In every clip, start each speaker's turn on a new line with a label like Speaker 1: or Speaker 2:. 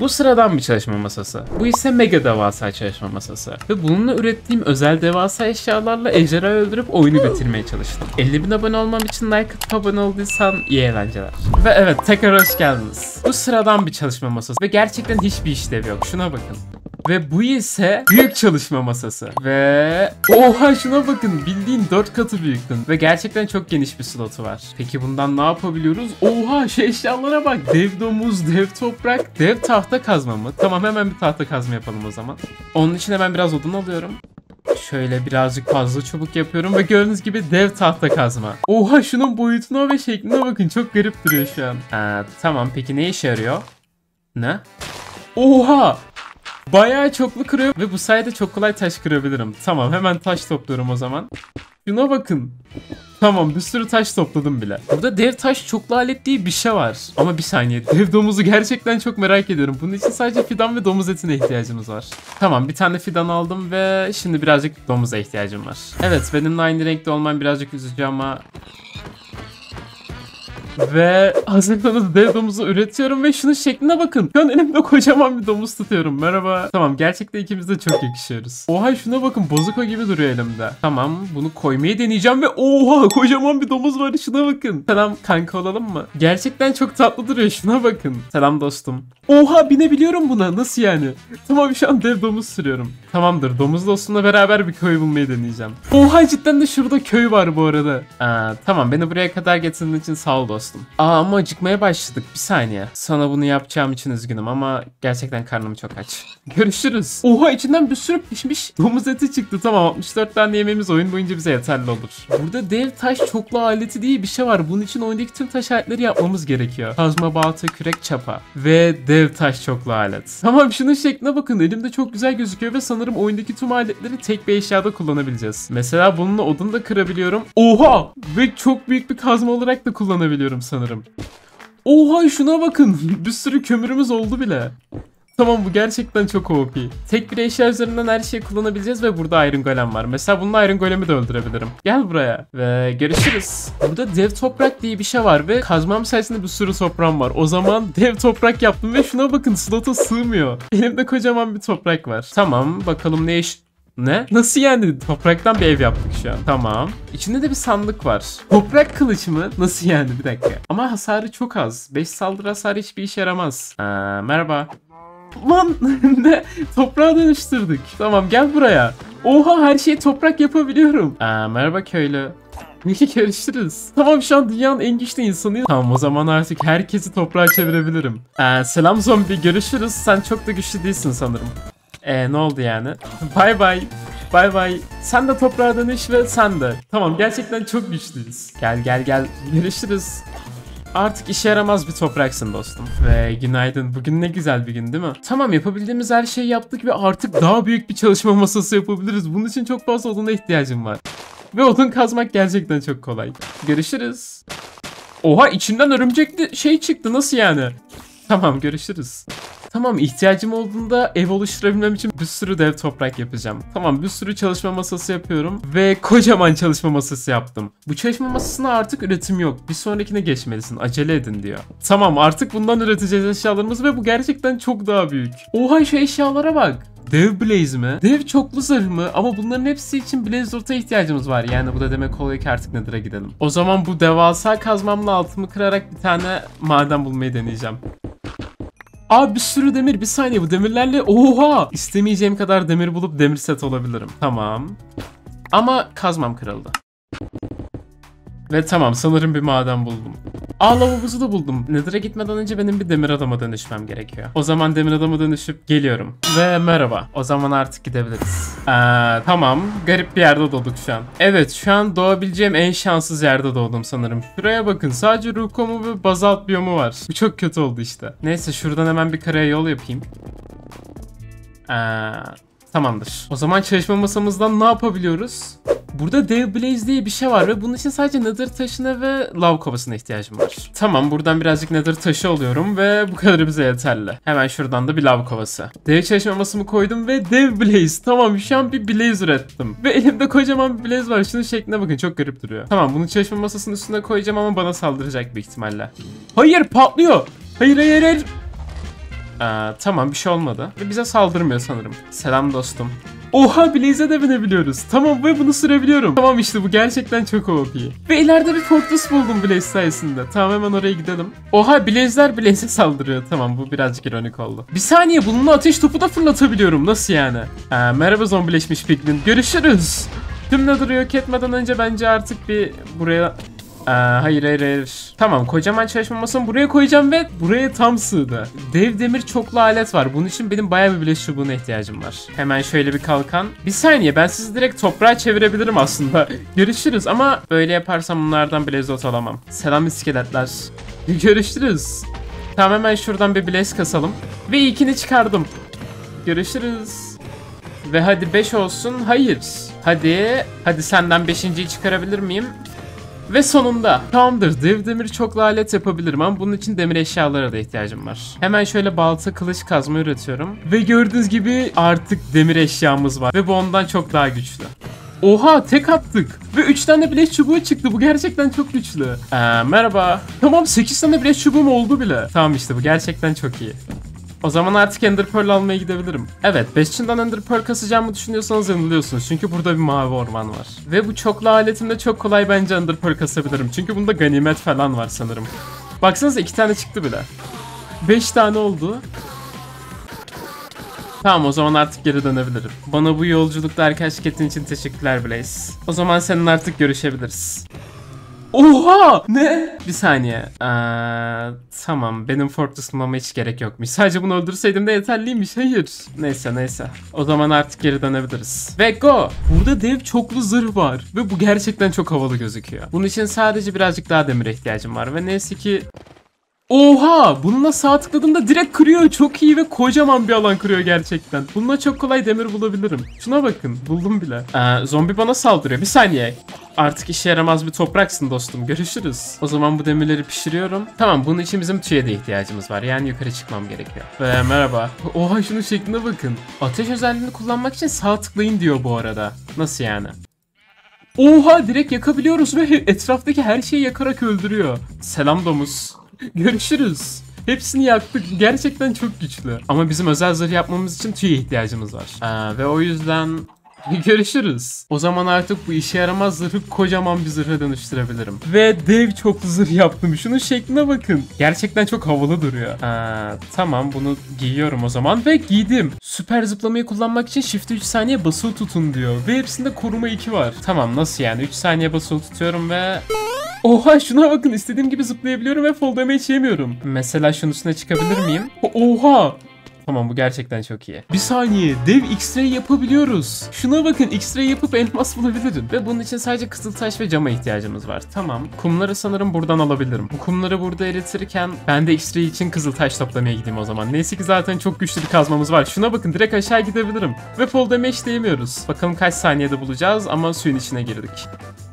Speaker 1: Bu sıradan bir çalışma masası. Bu ise mega devasa çalışma masası. Ve bununla ürettiğim özel devasa eşyalarla ejderha öldürüp oyunu bitirmeye çalıştım. 50.000 abone olmam için like atıp abone olduysan iyi eğlenceler. Ve evet, tekrar hoş geldiniz. Bu sıradan bir çalışma masası ve gerçekten hiçbir işlevi yok. Şuna bakın. Ve bu ise büyük çalışma masası. Ve oha, şuna bakın, bildiğin 4 katı büyüklüğün. Ve gerçekten çok geniş bir slotu var. Peki bundan ne yapabiliyoruz? Oha, şu eşyalara bak. Dev domuz, dev toprak, dev tahta kazma mı? Tamam, hemen bir tahta kazma yapalım o zaman. Onun için hemen biraz odun alıyorum. Şöyle birazcık fazla çubuk yapıyorum ve gördüğünüz gibi dev tahta kazma. Oha, şunun boyutuna ve şekline bakın, çok garip duruyor şu an. Tamam, peki ne işe yarıyor? Ne? Oha! Bayağı çoklu kırıyor ve bu sayede çok kolay taş kırabilirim. Tamam, hemen taş topluyorum o zaman. Şuna bakın. Tamam, bir sürü taş topladım bile. Burada dev taş çoklu alet diye bir şey var. Ama bir saniye, dev domuzu gerçekten çok merak ediyorum. Bunun için sadece fidan ve domuz etine ihtiyacımız var. Tamam, bir tane fidan aldım ve şimdi birazcık domuza ihtiyacım var. Evet, benimle aynı renkte olman birazcık üzücü ama... Ve hazırsanız dev domuzu üretiyorum ve şunun şekline bakın. Şu an elimde kocaman bir domuz tutuyorum. Merhaba. Tamam, gerçekten ikimiz de çok yakışıyoruz. Oha, şuna bakın, bozuko gibi duruyor elimde. Tamam, bunu koymayı deneyeceğim ve oha, kocaman bir domuz var, şuna bakın. Selam, kanka olalım mı? Gerçekten çok tatlı duruyor, şuna bakın. Selam dostum. Oha, binebiliyorum buna, nasıl yani? Tamam, şu an dev domuz sürüyorum. Tamamdır, domuz dostumla beraber bir köy bulmayı deneyeceğim. Oha, cidden de şurada köy var bu arada. Tamam, beni buraya kadar getirdiğin için sağ ol dostum. Ama acıkmaya başladık, bir saniye. Sana bunu yapacağım için üzgünüm ama gerçekten karnım çok aç. Görüşürüz. Oha, içinden bir sürü pişmiş domuz eti çıktı. Tamam, 64 tane yemeğimiz oyun boyunca bize yeterli olur. Burada dev taş çoklu aleti diye bir şey var. Bunun için oyundaki tüm taş aletleri yapmamız gerekiyor. Kazma, balta, kürek, çapa ve dev taş çoklu alet. Tamam, şunun şekline bakın, elimde çok güzel gözüküyor ve sanırım oyundaki tüm aletleri tek bir eşyada kullanabileceğiz. Mesela bununla odun da kırabiliyorum. Oha, ve çok büyük bir kazma olarak da kullanabiliyorum sanırım. Oha, şuna bakın, bir sürü kömürümüz oldu bile. Tamam, bu gerçekten çok OP. Tek bir eşya üzerinden her şeyi kullanabileceğiz ve burada Iron Golem var. Mesela bununla Iron Golem'i de öldürebilirim. Gel buraya ve görüşürüz. Burada dev toprak diye bir şey var ve kazmam sayesinde bir sürü toprağım var. O zaman dev toprak yaptım ve şuna bakın, slota sığmıyor. Elimde kocaman bir toprak var. Tamam, bakalım ne iş... Ne? Nasıl yani? Topraktan bir ev yaptık şu an. Tamam. İçinde de bir sandık var. Toprak kılıç mı? Nasıl yani? Bir dakika. Ama hasarı çok az. 5 saldırı hasarı hiçbir işe yaramaz. Merhaba. Lan ne? Toprağa dönüştürdük. Tamam, gel buraya. Oha, her şeyi toprak yapabiliyorum. Merhaba köylü. Görüşürüz. Tamam, şu an dünyanın en güçlü insanıyım. Tamam, o zaman artık herkesi toprağa çevirebilirim. Selam zombi, görüşürüz. Sen çok da güçlü değilsin sanırım. Ne oldu yani? Bay bay. Bay bay. Sen de toprağa dönüş ve sen de. Tamam, gerçekten çok güçlüyüz. Gel. Görüşürüz. Artık işe yaramaz bir topraksın dostum. Ve günaydın. Bugün ne güzel bir gün değil mi? Tamam, yapabildiğimiz her şeyi yaptık ve artık daha büyük bir çalışma masası yapabiliriz. Bunun için çok fazla oduna ihtiyacım var. Ve odun kazmak gerçekten çok kolay. Görüşürüz. Oha, içinden örümcekli şey çıktı. Nasıl yani? Tamam, görüşürüz. Tamam, ihtiyacım olduğunda ev oluşturabilmem için bir sürü dev toprak yapacağım. Tamam, bir sürü çalışma masası yapıyorum ve kocaman çalışma masası yaptım. Bu çalışma masasına artık üretim yok. Bir sonrakine geçmelisin. Acele edin diyor. Tamam, artık bundan üreteceğiz eşyalarımızı ve bu gerçekten çok daha büyük. Oha, şu eşyalara bak. Dev Blaze mi? Dev çoklu zırh mı? Ama bunların hepsi için Blaze Root'a ihtiyacımız var. Yani bu da demek oluyor ki artık Nether'a gidelim. O zaman bu devasa kazmamla altımı kırarak bir tane maden bulmayı deneyeceğim. Bir sürü demir. Bir saniye, bu demirlerle oha, istemeyeceğim kadar demir bulup demir set olabilirim. Tamam. Ama kazmam kırıldı. Ve tamam, sanırım bir maden buldum. Lavabozu da buldum. Nether'a gitmeden önce benim bir demir adama dönüşmem gerekiyor. O zaman demir adama dönüşüp geliyorum. Ve merhaba. O zaman artık gidebiliriz. Tamam. Garip bir yerde doğduk şu an. Evet, şu an doğabileceğim en şanssız yerde doğdum sanırım. Şuraya bakın. Sadece rukomu ve bazalt biyomu var. Bu çok kötü oldu işte. Neyse, şuradan hemen bir karaya yol yapayım. Tamamdır. O zaman çalışma masamızdan ne yapabiliyoruz? Burada Dev Blaze diye bir şey var ve bunun için sadece Nether taşına ve lav kovasına ihtiyacım var. Tamam, buradan birazcık Nether taşı alıyorum ve bu kadarı bize yeterli. Hemen şuradan da bir lav kovası. Dev çalışma masamı koydum ve Dev Blaze. Tamam, şu an bir Blaze ürettim. Ve elimde kocaman bir Blaze var. Şunun şekline bakın, çok garip duruyor. Tamam, bunu çalışma masasının üstüne koyacağım ama bana saldıracak bir ihtimalle. Hayır, patlıyor. Hayır. Tamam, bir şey olmadı. Ve bize saldırmıyor sanırım. Selam dostum. Oha, Blaze'e de binebiliyoruz. Tamam, ve bunu sürebiliyorum. Tamam, işte bu gerçekten çok OP. Ve ileride bir fortress buldum Blaze sayesinde. Tamam, hemen oraya gidelim. Oha, Blaze'ler Blaze'e saldırıyor. Tamam, bu birazcık ironik oldu. Bir saniye, bununla ateş topu da fırlatabiliyorum. Nasıl yani? Merhaba zombileşmiş piglin. Görüşürüz. Tüm Nether'ı yok etmeden önce bence artık bir buraya... hayır. Tamam, kocaman çalışma masamı buraya koyacağım ve buraya tam sığdı. Dev demir çoklu alet var. Bunun için benim bayağı bir bileş çubuğuna ihtiyacım var. Hemen şöyle bir kalkan. Bir saniye, ben sizi direkt toprağa çevirebilirim aslında. Görüşürüz ama böyle yaparsam bunlardan blaze alamam. Selam iskeletler. Görüşürüz. Tamam, hemen şuradan bir blaze kasalım. Ve ilkini çıkardım. Görüşürüz. Ve hadi 5 olsun. Hayır. Hadi senden 5.'yi çıkarabilir miyim? Ve sonunda tamamdır, dev demir çoklu alet yapabilirim ama bunun için demir eşyalara da ihtiyacım var. Hemen şöyle balta, kılıç, kazma üretiyorum. Ve gördüğünüz gibi artık demir eşyamız var. Ve bu ondan çok daha güçlü. Oha, tek attık. Ve 3 tane bileş çubuğu çıktı. Bu gerçekten çok güçlü. Merhaba. Tamam, 8 tane bileş çubuğum oldu bile. Tamam, işte bu gerçekten çok iyi. O zaman artık Ender Pearl almaya gidebilirim. Evet, 5'inden Ender Pearl kasacağımı düşünüyorsanız yanılıyorsunuz. Çünkü burada bir mavi orman var. Ve bu çoklu aletimde çok kolay bence Ender Pearl kasabilirim. Çünkü bunda ganimet falan var sanırım. Baksanıza, 2 tane çıktı bile. 5 tane oldu. Tamam, o zaman artık geri dönebilirim. Bana bu yolculukta arkadaşlık ettiğin için teşekkürler Blaze. O zaman seninle artık görüşebiliriz. Oha! Ne? Bir saniye. Tamam, benim fortress bulmama hiç gerek yokmuş. Sadece bunu öldürseydim de yeterliymiş. Hayır. Neyse. O zaman artık geri dönebiliriz. Ve go! Burada dev çoklu zırh var. Ve bu gerçekten çok havalı gözüküyor. Bunun için sadece birazcık daha demire ihtiyacım var. Ve neyse ki... Oha! Bununla sağ tıkladığımda direkt kırıyor. Çok iyi ve kocaman bir alan kırıyor gerçekten. Bununla çok kolay demir bulabilirim. Şuna bakın. Buldum bile. Zombi bana saldırıyor. Bir saniye. Artık işe yaramaz bir topraksın dostum. Görüşürüz. O zaman bu demirleri pişiriyorum. Tamam, bunun için bizim tüye de ihtiyacımız var. Yani yukarı çıkmam gerekiyor. Merhaba. Oha, şunun şekline bakın. Ateş özelliğini kullanmak için sağ tıklayın diyor bu arada. Nasıl yani? Oha, direkt yakabiliyoruz ve etraftaki her şeyi yakarak öldürüyor. Selam domuz. Görüşürüz. Hepsini yaktık. Gerçekten çok güçlü. Ama bizim özel zırh yapmamız için tüye ihtiyacımız var. Ve o yüzden... Görüşürüz. O zaman artık bu işe yaramaz zırhı kocaman bir zırha dönüştürebilirim. Ve dev çoklu zırh yaptım. Şunun şekline bakın. Gerçekten çok havalı duruyor. Tamam, bunu giyiyorum o zaman ve giydim. Süper zıplamayı kullanmak için shift'e 3 saniye basılı tutun diyor. Ve hepsinde koruma 2 var. Tamam, nasıl yani? 3 saniye basılı tutuyorum ve... Oha, şuna bakın, istediğim gibi zıplayabiliyorum ve fall damage yemiyorum. Mesela şunun üstüne çıkabilir miyim? Oha! Tamam, bu gerçekten çok iyi. Bir saniye, dev X-ray yapabiliyoruz. Şuna bakın, X-ray yapıp elmas bulabilirim. Ve bunun için sadece kızıltaş ve cama ihtiyacımız var. Tamam, kumları sanırım buradan alabilirim. Bu kumları burada eritirken ben de X-ray için kızıltaş toplamaya gideyim o zaman. Neyse ki zaten çok güçlü bir kazmamız var. Şuna bakın, direkt aşağı gidebilirim. Ve fall damage değmiyoruz. Bakalım kaç saniyede bulacağız ama suyun içine girdik.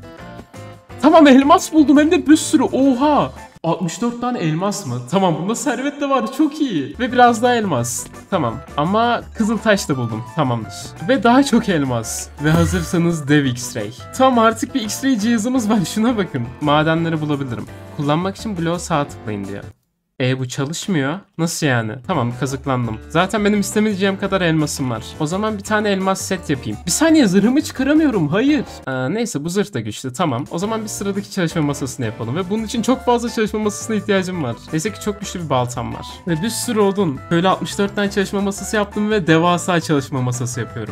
Speaker 1: Tamam, elmas buldum, hem de bir sürü. Oha! 64 tane elmas mı? Tamam, bunda servet de var, çok iyi. Ve biraz daha elmas. Tamam, ama kızıltaş da buldum. Tamamdır. Ve daha çok elmas. Ve hazırsanız dev X-ray. Tamam, artık bir X-ray cihazımız var. Şuna bakın. Madenleri bulabilirim. Kullanmak için bloğa sağ tıklayın diyor. Bu çalışmıyor. Nasıl yani? Tamam, kazıklandım. Zaten benim istemeyeceğim kadar elmasım var. O zaman bir tane elmas set yapayım. Bir saniye, zırhımı çıkaramıyorum. Hayır. Neyse, bu zırh da güçlü. Tamam. O zaman bir sıradaki çalışma masasını yapalım. Ve bunun için çok fazla çalışma masasına ihtiyacım var. Neyse ki çok güçlü bir baltam var. Ve bir sürü odun. Böyle 64 tane çalışma masası yaptım ve devasa çalışma masası yapıyorum.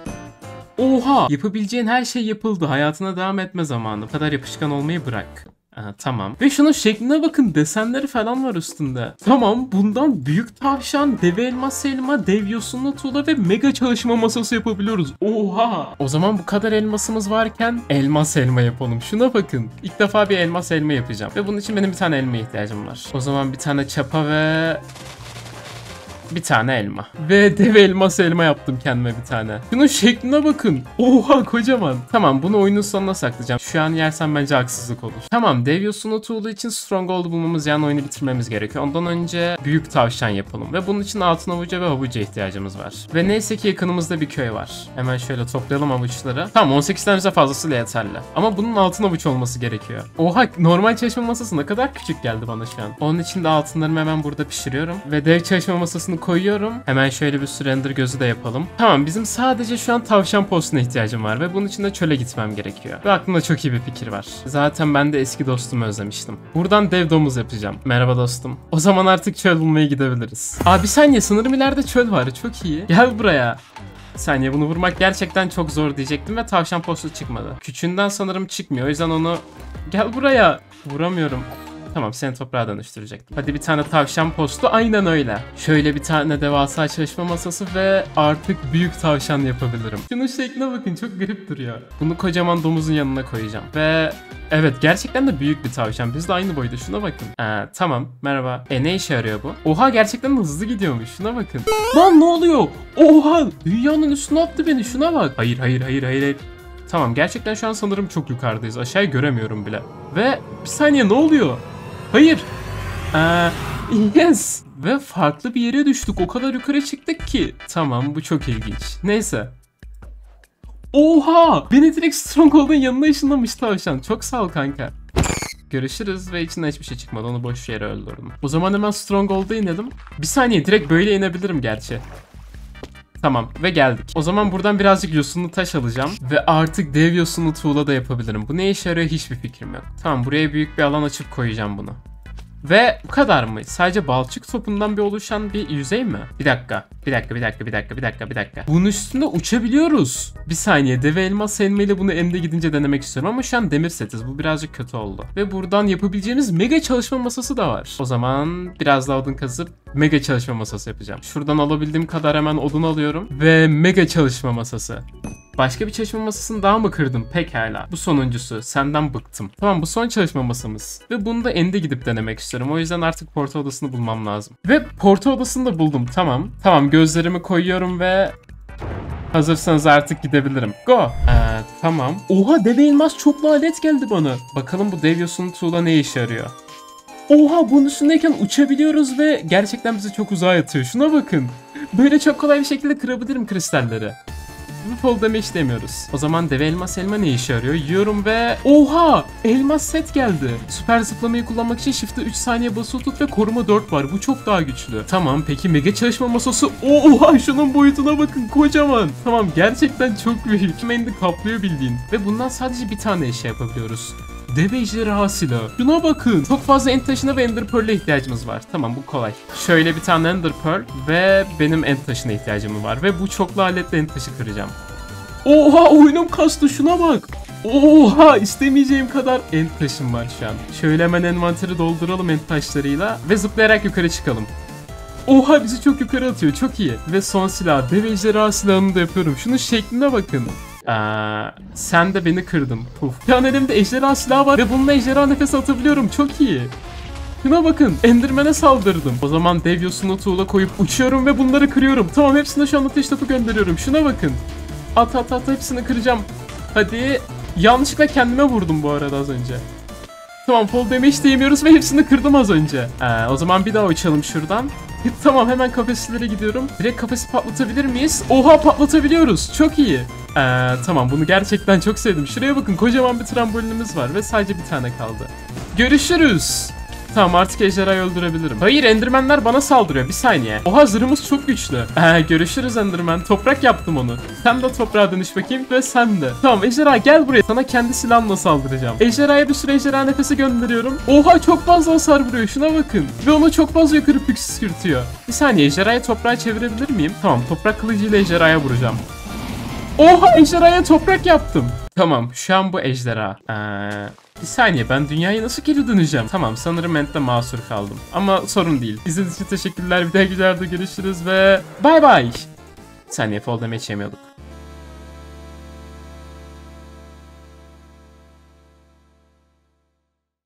Speaker 1: Oha! Yapabileceğin her şey yapıldı. Hayatına devam etme zamanı. Bu kadar yapışkan olmayı bırak. Tamam. Ve şunun şekline bakın, desenleri falan var üstünde. Tamam, bundan büyük tavşan, dev elmas elma, dev yosunlu tuğla ve mega çalışma masası yapabiliyoruz. Oha! O zaman bu kadar elmasımız varken elmas elma yapalım. Şuna bakın. İlk defa bir elmas elma yapacağım. Ve bunun için benim bir tane elmaya ihtiyacım var. O zaman bir tane çapa ve... bir tane elma. Ve dev elmas elma yaptım kendime bir tane. Şunun şekline bakın. Oha, kocaman. Tamam, bunu oyunun sonuna saklayacağım. Şu an yersem bence haksızlık olur. Tamam, dev yosunu tuğlu için stronghold'u bulmamız, yani oyunu bitirmemiz gerekiyor. Ondan önce büyük tavşan yapalım. Ve bunun için altın havuca ve havuca ihtiyacımız var. Ve neyse ki yakınımızda bir köy var. Hemen şöyle toplayalım havuçları. Tamam, 18 tanemize fazlasıyla yeterli. Ama bunun altın havuç olması gerekiyor. Oha, normal çalışma masası ne kadar küçük geldi bana şu an. Onun için de altınlarımı hemen burada pişiriyorum. Ve dev çalışma masasını Şunu koyuyorum. Hemen şöyle bir sürü ender gözü de yapalım. Tamam, bizim sadece şu an tavşan postuna ihtiyacım var ve bunun için de çöle gitmem gerekiyor. Ve aklımda çok iyi bir fikir var. Zaten ben de eski dostumu özlemiştim. Buradan dev domuz yapacağım. Merhaba dostum. O zaman artık çöl bulmaya gidebiliriz. Abi bir saniye, sanırım ileride çöl var. Çok iyi. Gel buraya. Bir saniye, bunu vurmak gerçekten çok zor diyecektim ve tavşan postu çıkmadı. Küçüğünden sanırım çıkmıyor. O yüzden onu... Gel buraya. Vuramıyorum. Tamam, seni toprağa dönüştürecektim. Hadi bir tane tavşan postu, aynen öyle. Şöyle bir tane devasa çalışma masası ve artık büyük tavşan yapabilirim. Şunun şekline bakın, çok garip duruyor. Bunu kocaman domuzun yanına koyacağım. Ve evet, gerçekten de büyük bir tavşan. Biz de aynı boyda, şuna bakın. Tamam, merhaba. Ne işe yarıyor bu? Oha, gerçekten hızlı gidiyormuş, şuna bakın. Lan ne oluyor? Oha, dünyanın üstüne attı beni, şuna bak. Hayır. Tamam, gerçekten şu an sanırım çok yukarıdayız. Aşağıyı göremiyorum bile. Ve bir saniye, ne oluyor? Hayır. Yes. Ve farklı bir yere düştük. O kadar yukarı çıktık ki. Tamam, bu çok ilginç. Neyse. Oha! Beni direkt Stronghold'un yanına ışınlamış tavşan. Çok sağ ol kanka. Görüşürüz ve içinden hiçbir şey çıkmadı. Onu boş yere öldürdüm. O zaman hemen Stronghold'a inelim. Bir saniye, direkt böyle inebilirim gerçi. Tamam ve geldik. O zaman buradan birazcık yosunlu taş alacağım. Ve artık dev yosunlu tuğla da yapabilirim. Bu ne işe yarıyor hiçbir fikrim yok. Tamam, buraya büyük bir alan açıp koyacağım bunu. Ve bu kadar mı? Sadece balçık topundan bir oluşan bir yüzey mi? Bir dakika. Bunun üstünde uçabiliyoruz. Bir saniye, deve elmas elmayla bunu End'e gidince denemek istiyorum ama şu an demir setiz. Bu birazcık kötü oldu. Ve buradan yapabileceğimiz mega çalışma masası da var. O zaman biraz daha odun kazıp mega çalışma masası yapacağım. Şuradan alabildiğim kadar hemen odun alıyorum. Ve mega çalışma masası. Başka bir çalışma masasını daha mı kırdım? Pekala. Bu sonuncusu. Senden bıktım. Tamam, bu son çalışma masamız. Ve bunu da End'e gidip denemek istiyorum. O yüzden artık porta odasını bulmam lazım. Ve porta odasını da buldum. Tamam. Tamam, gözlerimi koyuyorum ve... Hazırsanız artık gidebilirim. Go. Tamam. Oha, deve elmas çoklu alet geldi bana. Bakalım bu dev yosunlu tuğla ne işe yarıyor? Oha, bunun üstündeyken uçabiliyoruz ve gerçekten bizi çok uzağa atıyor. Şuna bakın. Böyle çok kolay bir şekilde kırabilirim kristalleri. Fall damage demiyoruz. O zaman deve elmas elma ne işe yarıyor? Yiyorum ve... Oha! Elmas set geldi. Süper zıplamayı kullanmak için shift'e 3 saniye basılı tut ve koruma 4 var. Bu çok daha güçlü. Tamam, peki mega çalışma masası... Oha! Şunun boyutuna bakın, kocaman. Tamam, gerçekten çok büyük. End'i kaplıyor bildiğin. Ve bundan sadece bir tane eşya yapabiliyoruz. Deve ejderha silahı. Şuna bakın. Çok fazla end taşına ve ender pearl'e ihtiyacımız var. Tamam, bu kolay. Şöyle bir tane ender pearl ve benim end taşına ihtiyacım var. Ve bu çoklu aletle end taşı kıracağım. Oha, oyunum kastı, şuna bak. Oha, istemeyeceğim kadar end taşım var şu an. Şöyle hemen envanteri dolduralım end taşlarıyla ve zıplayarak yukarı çıkalım. Oha, bizi çok yukarı atıyor, çok iyi. Ve son silah, dev ejderha silahını da yapıyorum. Şunun şekline bakın. Sen de beni kırdın. Puf. Şu an elimde ejderha silahı var ve bununla ejderha nefes atabiliyorum. Çok iyi. Şuna bakın, Enderman'e saldırdım. O zaman dev yosunlu tuğla koyup uçuyorum ve bunları kırıyorum. Tamam, hepsine şu an ateş topu gönderiyorum. Şuna bakın. At hepsini kıracağım. Hadi. Yanlışlıkla kendime vurdum bu arada az önce. Tamam, fall damage de yemiyoruz ve hepsini kırdım az önce. O zaman bir daha uçalım şuradan. Tamam, hemen kafeslere gidiyorum. Direkt kafesi patlatabilir miyiz? Oha, patlatabiliyoruz. Çok iyi. Tamam, bunu gerçekten çok sevdim. Şuraya bakın, kocaman bir trambolinimiz var ve sadece bir tane kaldı. Görüşürüz. Tamam, artık ejderhayı öldürebilirim. Hayır, endermenler bana saldırıyor. Bir saniye. Oha, zırhımız çok güçlü. Görüşürüz enderman. Toprak yaptım onu. Sen de toprağa dönüş bakayım ve sen de. Tamam, ejderha gel buraya. Sana kendi silahımla saldıracağım. Ejderhaya bir sürü ejderha nefesi gönderiyorum. Oha, çok fazla hasar vuruyor. Şuna bakın. Ve onu çok fazla yukarı püskürtüyor. Bir saniye, ejderhayı toprağa çevirebilir miyim? Tamam, toprak kılıcıyla ejderhaya vuracağım. Oha, ejderhaya toprak yaptım. Tamam, şu an bu ejderha. Bir saniye, ben dünyaya nasıl geri döneceğim? Tamam, sanırım End'de mahsur kaldım. Ama sorun değil. İzlediğiniz için teşekkürler. Bir daha güzel de görüşürüz ve bay bay. Bir saniye, fall damage yemiyorduk.